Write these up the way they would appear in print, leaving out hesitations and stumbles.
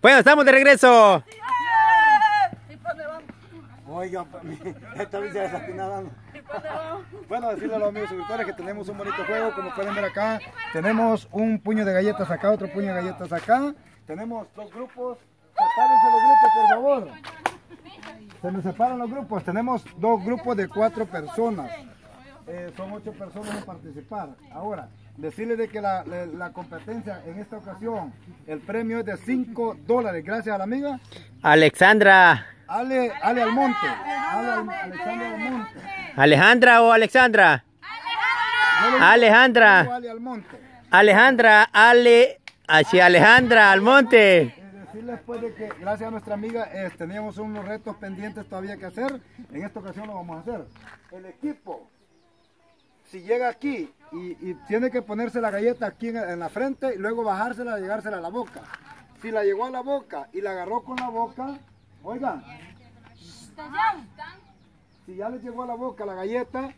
Bueno, estamos de regreso. Oiga, esta vez se desatinaron. Bueno, decirle a los amigos suscriptores que tenemos un bonito juego. Como pueden ver acá, tenemos un puño de galletas acá, otro puño de galletas acá. Tenemos dos grupos. Sepárense los grupos, por favor. Se nos separan los grupos. Tenemos dos grupos de 4 personas. Son 8 personas en participar. Ahora, decirles de que la competencia en esta ocasión, el premio es de $5. Gracias a la amiga Alexandra. Ale Almonte. Alexandra Almonte. Alejandra o Alexandra. Alejandra. Ale Almonte. Alejandra, Alejandra Almonte. Decirles pues de que gracias a nuestra amiga teníamos unos retos pendientes todavía que hacer. En esta ocasión lo vamos a hacer. El equipo, si llega aquí y tiene que ponerse la galleta aquí en la frente y luego bajársela y llegársela a la boca. Si la llegó a la boca y la agarró con la boca, oigan, si ya le llegó a la boca la galleta,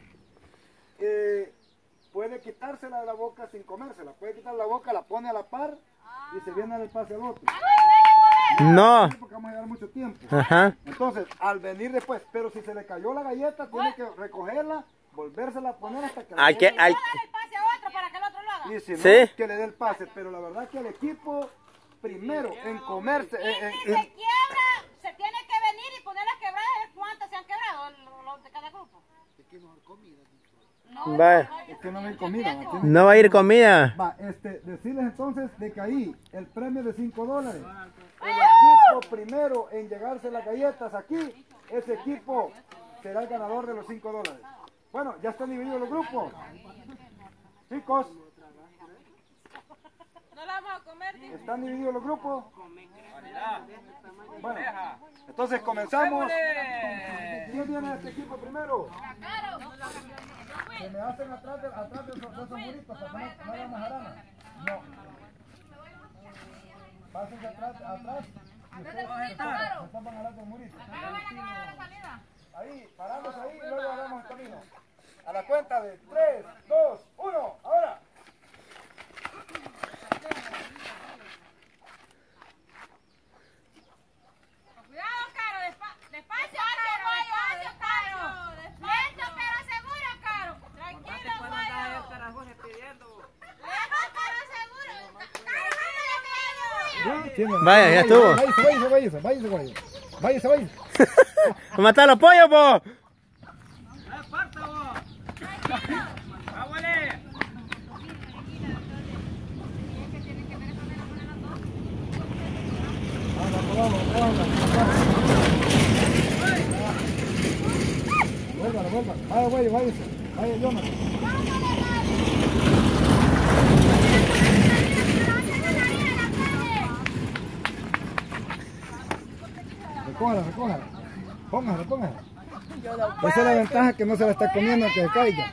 puede quitársela de la boca sin comérsela. Puede quitar la boca, la pone a la par y se viene al pase al otro. No. Porque vamos a llevar mucho tiempo. Ajá. Entonces, al venir después, pero si se le cayó la galleta, tiene que recogerla, volvérsela a poner hasta que Hay que, hay... y si no, ¿sí? que le dé el pase. Pero la verdad que el equipo, primero, en comerse... Si se quiebra, se tiene que venir y poner las quebradas a ver cuántas se han quebrado los de cada grupo. Es que no hay comida. Va. Es que no hay comida. No va a ir comida. Va, decirles entonces de que ahí el premio de $5. El equipo primero en llegarse las galletas aquí, ese equipo será el ganador de los $5. Bueno, ya están divididos los grupos. Chicos, No la vamos a comer. ¿están divididos los grupos? Bueno, entonces comenzamos. ¿Quién viene a este equipo primero? Se me hacen atrás de esos muritos, para que no haya majarana. No. Pásense atrás. Y ustedes van a hablar del murito. Ahí, parándose ahí y luego hagamos el camino. A la cuenta de 3, 2, 1, ahora. Cuidado, Caro, despacio, Caro. Lento, pero seguro, Caro. Tranquilo, Mayo. Lento, pero seguro. Vaya, ya estuvo. Váyase. ¡Matar los pollos, po! Váyase. Vaya, Jonathan. Recójala. Póngala. Esa es la ventaja, que no se la está comiendo aunque se caiga.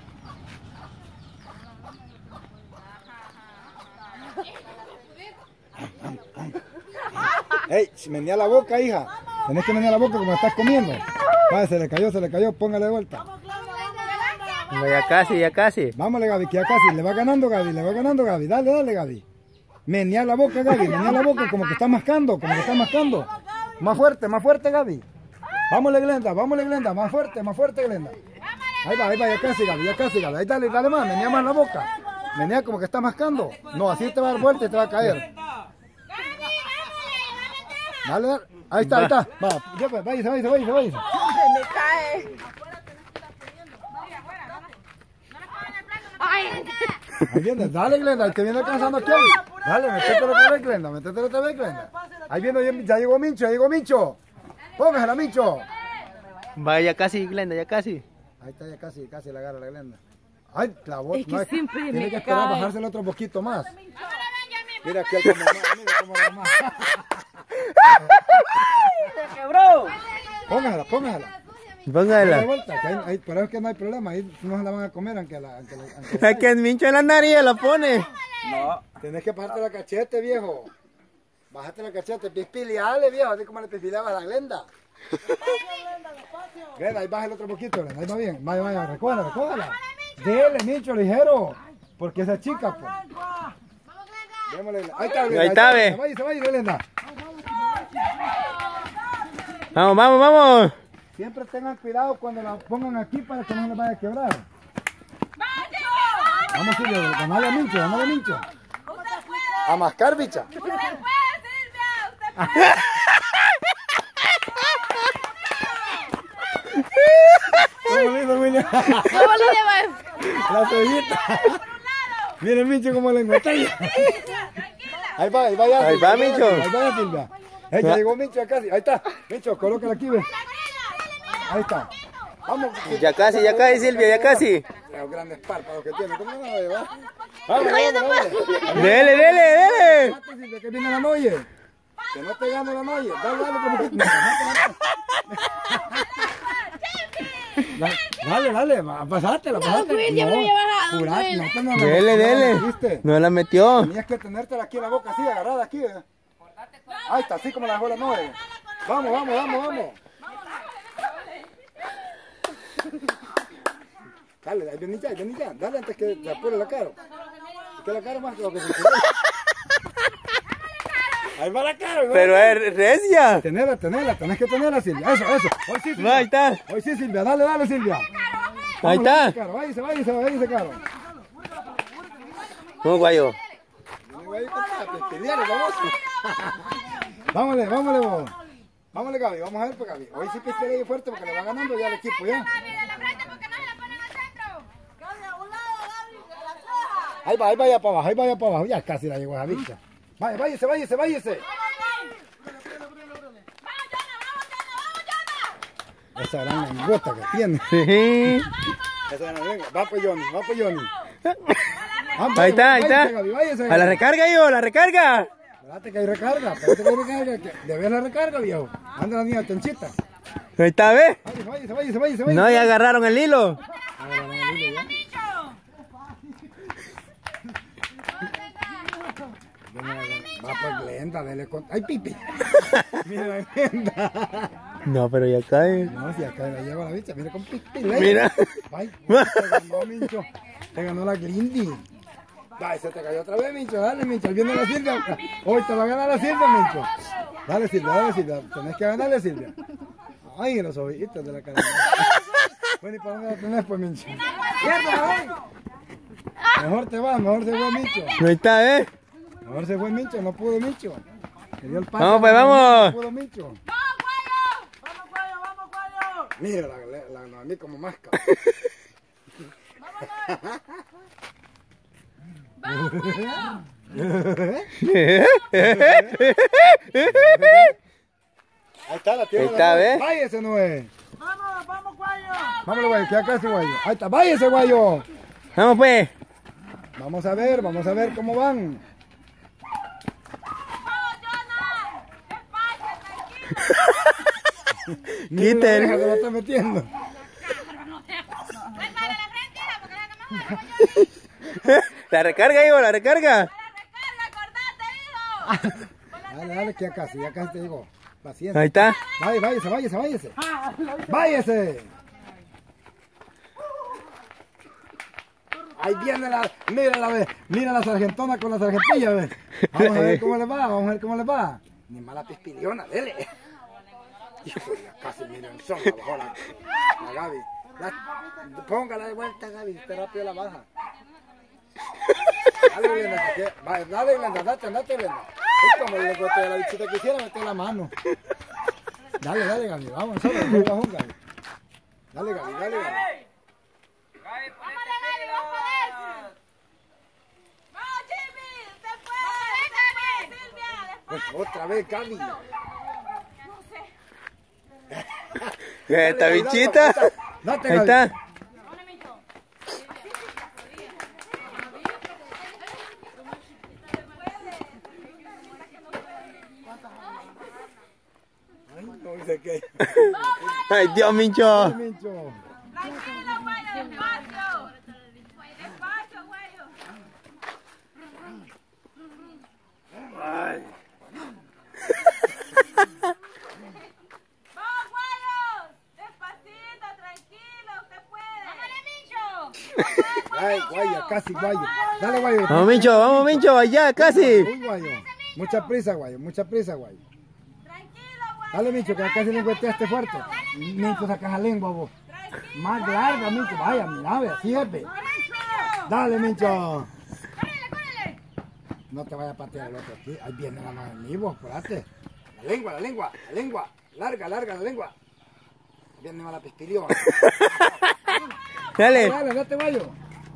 Ey, menea la boca, hija. Tenés que menear la boca como estás comiendo. Vaya, se le cayó, póngale de vuelta. Ya casi. Vámonos, Gaby, que ya casi. Le va ganando, Gaby. Dale, Gaby. Menear la boca, Gaby. Menear la boca como que está mascando. Más fuerte, Gaby. Vámonos, Glenda. Más fuerte, Glenda. Ahí va, ya casi, Gaby. Ahí dale más, menea más la boca. Menea como que está mascando. No, así te va a dar vuelta y te va a caer. Dale. Ahí está. Va, váyase. Me cae. Ahí viene, dale, Glenda, te viene alcanzando aquí. Dale, métetelo otra vez, Glenda. Ahí viene, ya llegó Mincho. Póngasela, Mincho. Vaya, casi, Glenda, ya casi. Ahí está, ya casi la agarra la Glenda. Ay, la voz. Es que siempre me tiene que esperar a cae. bajárselo otro poquito más. Mira aquí el mamá, mira cómo mamá. Se quebró. Póngasela. Póngala. De vuelta, pero es que no hay problema, ahí no se la van a comer aunque Es que el mincho en la nariz la pone. No, tenés que bajarte la cachete, viejo. Bájate la cachete, pispiliale, viejo, así como le pispileabas a la Glenda. Glenda, ahí baja el otro poquito, Glenda, ahí va bien. Vaya, recójala. Dele, Mincho, ligero, porque esa chica, pues. Démosle, ahí está, Glenda. Ahí está, ve. Váyase, Glenda. Vamos, vamos, vamos. Siempre tengan cuidado cuando la pongan aquí para que no les vaya a quebrar. Vamos, Silvia, ganale a Mincho, ganale a Mincho. A mascar, bicha. ¡Usted puede, Silvia! ¡Usted puede! ¿Cómo lindo, William? ¿Cómo le llevas? La cebollita. Miren, Mincho, cómo le enguatalla. Ahí va, ahí va ya. Ahí va, Mincho. Ahí va ya, Silvia. Ya llegó Mincho acá. Ahí está. Mincho, colócala aquí, ve. Ahí está. Vamos. Ya casi, Silvia, ya casi. Los grandes párpados que tiene. ¿Cómo no va a llevar? Vamos, vamos. Dele, dele, dele. Silvia, que viene la noche. Que no te gane la noche. Dale, dale, como que... Dale, dale, pasátela, pasátela. No, Dele, dele. No la metió. Tenías que tenértela aquí en la boca, así, agarrada aquí. Ahí está, así como la dejó la noche. Vamos, vamos, vamos, vamos. Dale, ahí viene ya. Dale antes que te apure la cara. Que la cara más que lo que se quiere. Ahí va la cara, pero es recia. Tenela, tenés que tenerla, Silvia. Eso. Hoy sí, Silvia. Ahí está. Hoy sí, Silvia. Dale, Silvia. Ahí está. Váyase, caro. ¿Cómo, guayo? Vámonos, vos. Vámonos, Gaby. Vamos a ver, pues, Gaby. Hoy sí que esté ahí fuerte porque le va ganando ya el equipo, ya. Ahí va ya para abajo, Ya casi la llegó esa bicha. Váyase. Esa gran gota que tiene. Sí. Esa gran lengua. Va pues Johnny. Ahí está. Váyase, A la recarga, yo, la recarga. Espérate que hay recarga. De ver la recarga, viejo. Anda la niña tonchita. Ahí está, ¿ves? Váyase. No, ya agarraron el hilo. Va pues lenta, dele con... ¡Ay, pipi! Mira la lenta. No, pero ya cae. No, si acá la lleva la bicha, mira con pipi. Mira. Ay, te ganó, Mincho. Te ganó la Glindy. Ay, se te cayó otra vez, Mincho. Dale, Mincho. Viene la Silvia. Hoy te va a ganar la Silvia, Mincho. Dale, Silvia. Tenés que ganarle, Silvia. Ay, los ojitos de la cara. Bueno, ¿y para dónde la tenés, pues, Mincho? Mejor se fue, Mincho. Ahí está, ¿eh? Mejor se fue Mincho, no pudo Mincho. Le dio el pase, Vamos, pues, vamos. No pudo Mincho. ¡Vamos, Guayo! Mira la a mí como masca. Ahí está, la tiene. Ahí está, ¿ves? Váyase, Noé. ¡Vamos, Guayo! Vámonos, Guayo, queda casi, Guayo. Ahí está, váyase, Guayo. Vamos, pues. Vamos a ver cómo van. Quiten. Se lo está metiendo. La recarga, hijo, la recarga. Dale, que ya casi te digo. Paciencia. Ahí está. Váyase. Ahí viene mira la sargentona con la sargentilla, ve. Vamos a ver cómo le va. Ni mala pispiliona, dele. Híjole, casi miren, son abajo la Gaby. Póngala de vuelta, Gaby, esté rápido la baja. Dale, Glenda, date, Glenda. Es como el negocio de la bichita que hiciera, meter la mano. Dale, Gaby, vamos, solo, Gaby. Dale, Gaby. Pues otra vez, Gaby. Esta bichita. Date, Ahí Gaby. está. Ay, no dice qué. Ay, Dios, Mincho. Mincho. Tranquilo, Guayo, despacio. Despacio, Guayo. Vamos, Guayo. Despacito, tranquilo, usted puede. ¡Vámonos, Mincho! Ay, Guayo, casi, Guayo. Dale, Guayo. Vamos, Mincho, allá, casi. Uy, Guayo. Mucha prisa, Guayo. Tranquilo, Guayo. Dale, Mincho, que acá se lengüeteaste fuerte. Mincho, sacas la lengua, vos. Más larga, Mincho. Vaya, mira, ve, así es, ve. Dale, Mincho. No te vayas a patear el otro aquí. Ahí viene la mano de mí, vos, espérate. La lengua. Larga la lengua. Viene mala pispilión. Dale. Dale, no te vayas.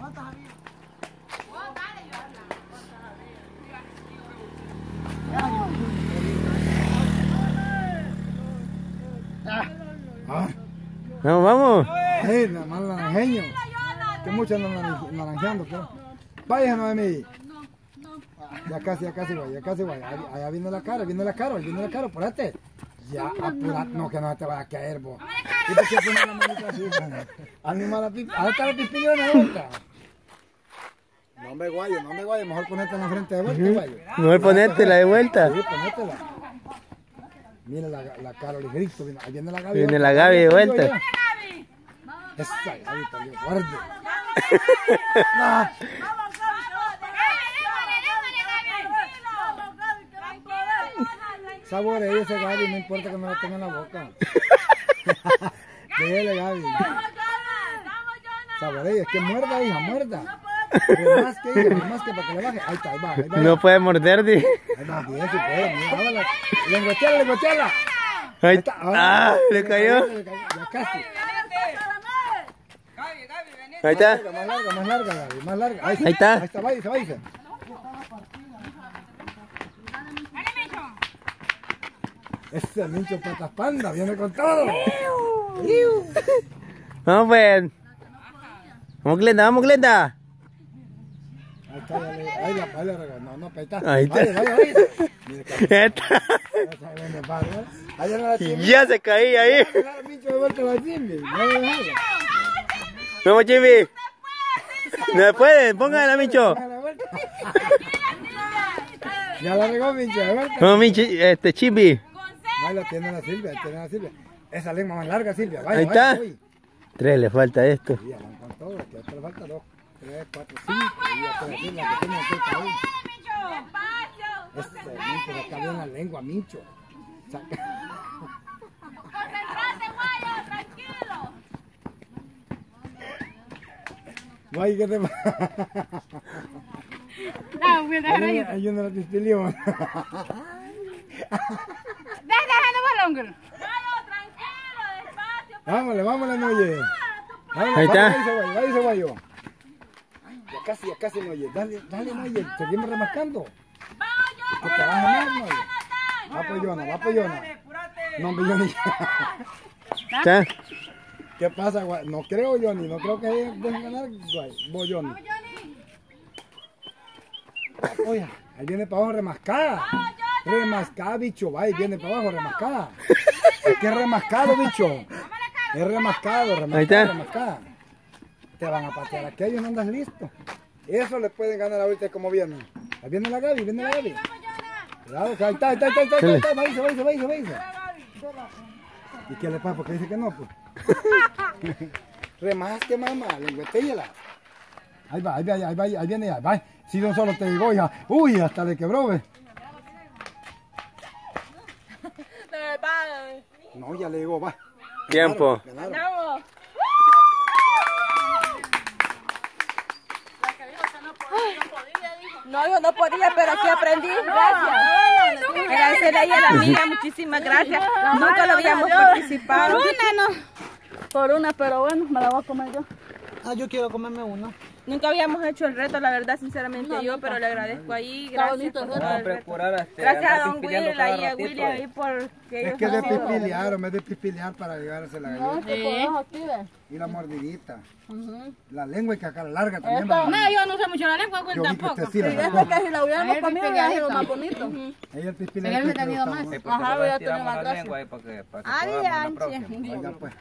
Vamos. Ay, nada más naranjeño. Que mucho naranjeando, pero. Vaya, Noemí. Ya casi voy. Allá viene la cara, apúrate. Ya, apúrate. No, que no te vaya a caer, vos. ¿Y por qué pones la manita así, mano? Anima la pispilla. Ahí está la pispilla de vuelta. No me guayo. Mejor ponerte en la frente de vuelta, guayo. Mejor ponértela de vuelta. Sí, ponétela. Mira la cara, el grito. Ahí viene la Gaby. Viene la Gaby de vuelta. Esa Gaby también, guarde. No. Saboree ese Gaby, no importa que me lo tenga en la boca. Déjale, Gaby. Saboree, es que muerda, hija, muerda. Más que para que le baje. Ahí está, ahí va. No puede morder, di. Ahí va, bien, si puede, mira, lengüeteala. Ahí está. Ah, le cayó. Ya casi. Ahí está. Más larga, Gaby, más larga. Ahí está. Ahí está, váyase. Ese Mincho patas panda, viene con todo. Vamos, pues. Vamos, Glenda. Ahí está, ahí la regó. No, ahí está. Ahí está. Vaya. Mira, Ya se caía ahí. Mincho de vuelta la Jimmy. Vamos, Jimmy. No pueden, póngala, Mincho. Ya la regó, Mincho, de vuelta. Vamos, Mincho, Chibi. Ahí la tiene la Silvia, Esa lengua más larga, Silvia. Vaya, Ahí está. Voy. 3 le falta esto. Sí, ya van con todo, que hasta le falta 2, 3, 4, 5. Y ya puede decir la que tiene cerca ahí. Ese Mincho le cabe en la lengua, Mincho. Concentrate, guayo, tranquilo. Guay, ¿qué te pasa? No, voy a dejar ahí. Hay una la pispilión. Déjame balón. Guayo, tranquilo, despacio. Vámonos, Noye. Ahí está. Váyase, guayo. Ya casi, Noye. Dale, Noye. Seguimos remascando. Que te baje más, Noye. Va por Yona. No, Johnny. ¿Está? ¿Qué pasa, guay? No creo, Johnny. No creo que dejen ganar, guay. Voy, Johnny. Oye, ahí viene para abajo remascada. Remascada, bicho. Va, ahí viene para abajo remascada. Es que es remascado, bicho. Es remascado. Ahí está. Remascada. Te van a patear aquello, no andas listo. Eso le pueden ganar ahorita como vienen. Ahí viene la Gaby, Cuidado, ahí está. Váyase. ¿Y qué le pasa? Porque dice que no, pues. Remasque, mamá, lengüetéyela. Ahí viene ya, va. Si no solo te digo, hija. Uy, hasta le quebró, ve. No, ya le digo, va. Tiempo. Ganaron. No, yo no podía, pero aquí aprendí. Gracias. Agradecerle ahí a la amiga, muchísimas gracias. Nunca lo habíamos participado. Por una, pero bueno, me la voy a comer yo. Yo quiero comerme una. Nunca habíamos hecho el reto, la verdad, sinceramente yo, pero le agradezco ahí. Gracias por todo el reto. Gracias a don Will y a William ahí por que Es ellos que es de han sido- pipilear, o me de pipilear para llevarse la No, galleta. que podemos aquí, ve. Y la mordidita. La lengua y caca larga también. va. No, yo no sé mucho la lengua, Will Yo vi que tampoco. usted sí la Y sacó. desde que si la hubiéramos comido, hubiera sido más bonito. Ella el pipilear. que tenido más. Ajá, hubiera tenido más gracia. Oiga, pues.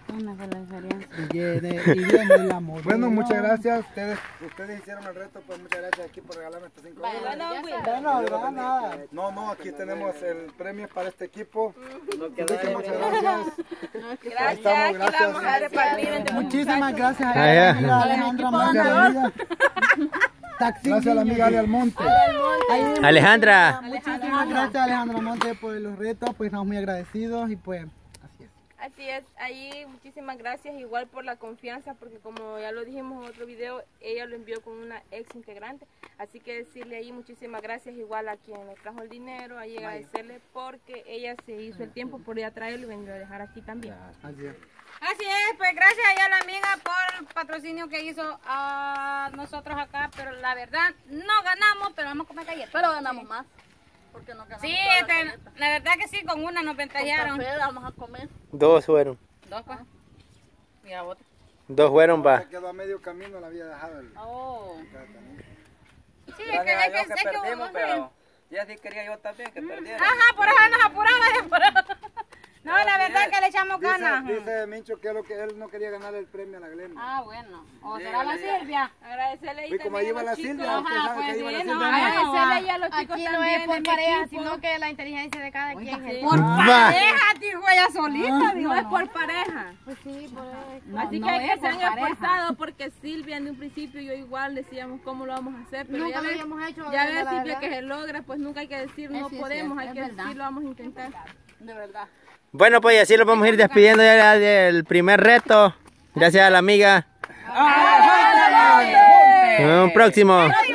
Y viene la moda. Bueno, muchas gracias. Ustedes hicieron el reto, pues muchas gracias aquí por regalarme estos 5 euros. No, aquí tenemos el premio para este equipo. Enrique, muchas gracias. Ahí estamos, Gracias, aquí gracias. vamos a repartir entre Muchísimas gracias Ah, ya. a la Alejandra Gracias a la amiga. Taxi. Gracias a la amiga Ale Almonte. Alejandra. Muchísimas Muchísimas gracias Alejandra Monte por los retos, pues estamos muy agradecidos y pues así es. Así es, ahí muchísimas gracias igual por la confianza, porque como ya lo dijimos en otro video, ella lo envió con una ex integrante, así que decirle ahí muchísimas gracias igual a quien le trajo el dinero, ahí agradecerle porque ella se hizo el tiempo por ir a traerlo y venir a dejar aquí también. Así es. Así es, pues gracias a ella la amiga por el patrocinio que hizo a nosotros acá, pero la verdad no ganamos, pero vamos a comer galletas. Pero ganamos más. Porque no ganamos Sí, todas las galletas. la verdad que sí, con una nos Con ventajaron. café vamos a comer. 2 fueron. Dos pues. Mira otra. 2 fueron, va. Se quedó a medio camino, la había dejado el... Oh. Sí, Gracias a Dios que es que perdimos, pero ya sí quería yo también que perdiera. Ajá, por eso nos apuraba. No, la verdad que le echamos ganas. Dice Mincho que, él no quería ganar el premio a la Glenda. Ah, bueno. O será la Silvia. Agradecerle ahí Y como también iba a la los chicos. Silvia, usted sabe que ahí iba la Silvia. Agradecerle ahí a los chicos Aquí no también es por de mi pareja, equipo. sino que la inteligencia de cada quien. Sí. Por pareja, dijo ella solita. No es por pareja. Pues sí, por Así que hay que ser esforzados porque Silvia en un principio yo igual decíamos cómo lo vamos a hacer, pero Nunca ya lo ves, habíamos hecho, ya de ves la Silvia verdad. que se logra, pues nunca hay que decir no Sí, es podemos, cierto, hay es que verdad. decir lo vamos a intentar. De verdad. Bueno, pues así lo vamos a ir despidiendo ya del primer reto. Gracias a la amiga. En un próximo.